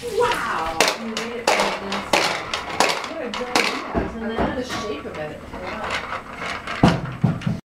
Wow. We made it from this, What a good idea. I love the shape of it. Yeah.